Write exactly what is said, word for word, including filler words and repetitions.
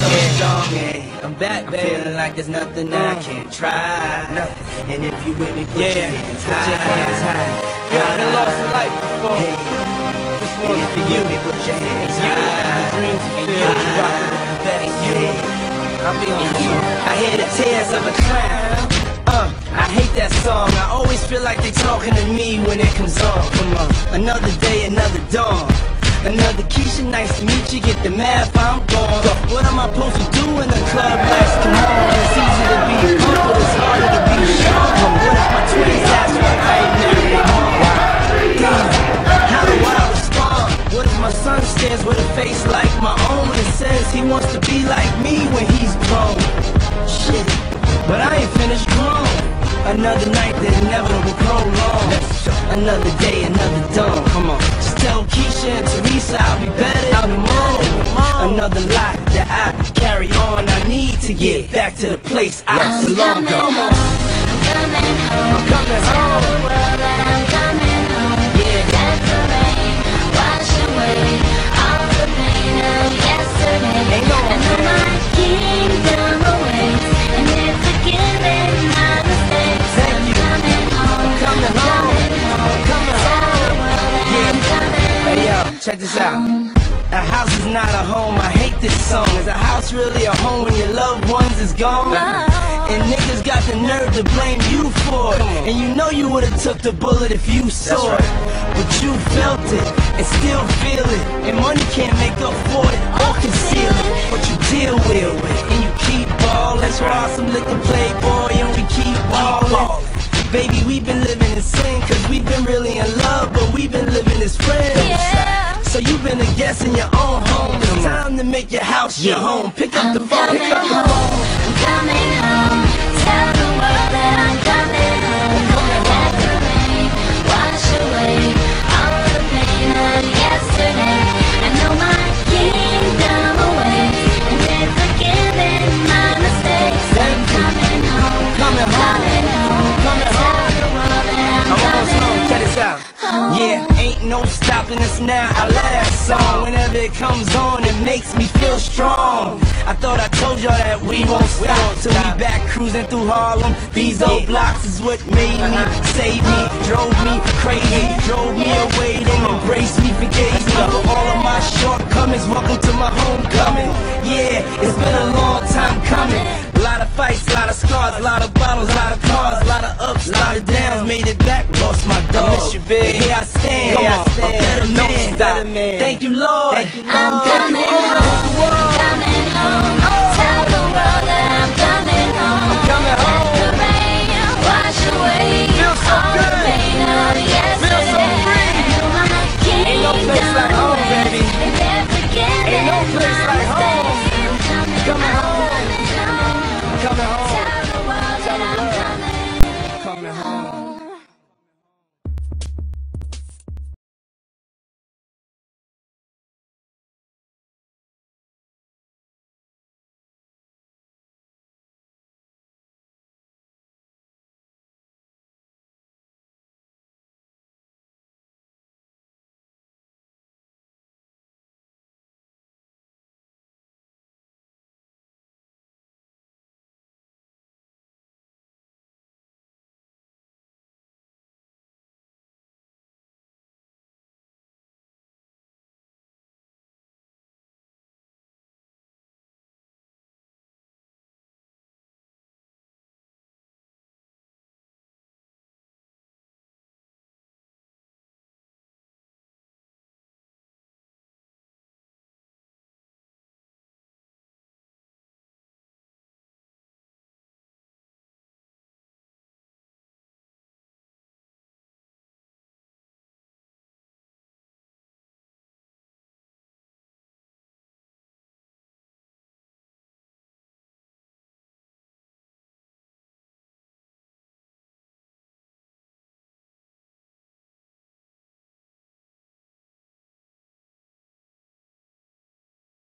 Yeah, I'm back, baby. Feeling like there's nothing I can't try. Nothing. And if you with me, put yeah. your hands high. Put your hands high. You haven't lost a life before. Hey. This one's for you. Put your hands high. Dreams and you rockin' with the best. You. I'll be on you. I hear the tears of a clown. Uh, I hate that song. I always feel like they talking to me when it comes on. Come on. Another day, another dawn. Another Keisha, nice to meet you. Get the math, I'm gone. What am I supposed to do in the club next? Come on, it's easy to be a punk, but it's harder to be strong. What if my twins ask what I ain't married anymore? Damn, how do I respond? What if my son stares with a face like my own and says he wants to be like me when he's grown? Shit, but I ain't finished grown. Another night that inevitable prolong. Another day, another dawn. Come on, just tell Keisha and Teresa I'll be better out tomorrow. Another life that I carry on. I need to get back to the place I belong. Come on, I'm coming home. I'm coming home. Tell the world that I'm coming home. Yeah, let the rain wash away all the pain of yesterday. Ain't no I know my kingdom awaits, and it's a given my mistakes. Thank you. I'm coming home. I'm coming home. I'm coming home. Yeah. Hey yo, check this out. A house is not a home, I hate this song. Is a house really a home when your loved ones is gone? And niggas got the nerve to blame you for it. And you know you would've took the bullet if you saw it. But you felt it, and still feel it. And money can't make up for it or conceal it. But you deal with it, and you keep ballin'. That's why some liquor playboy and we keep ballin'. Baby, we've been living in sin, cause we've been really in love, but we've been living as friends. Yeah. So you've been a guest in your own home. It's time to make your house your home. Pick up the phone, pick up the phone. I'm coming home. Tell the world that I'm coming home. Let the rain wash away all the pain of yesterday. I know my kingdom awaits, and it's a given my mistakes. I'm coming home, coming home, coming home. I'm almost home, check this out. Yeah, ain't no stopping us now. I love that song. Whenever it comes on, it makes me feel strong. I thought I told y'all that we won't stop till we back cruising through Harlem. These old blocks is what made me, saved me, drove me crazy, drove me away, then embraced me, forgave me for all of my shortcomings. Welcome to my homecoming. Yeah, it's been a long time coming. A lot of fights, a lot of scars, a lot of bottles, a lot of cars, a lot of ups, a lot of downs. Made it back, lost my dog. Miss you, big. Here I stand, Come on, a better man. better man. Thank you, Lord. Thank you, Lord. I'm coming home, I'm coming home. Tell the world that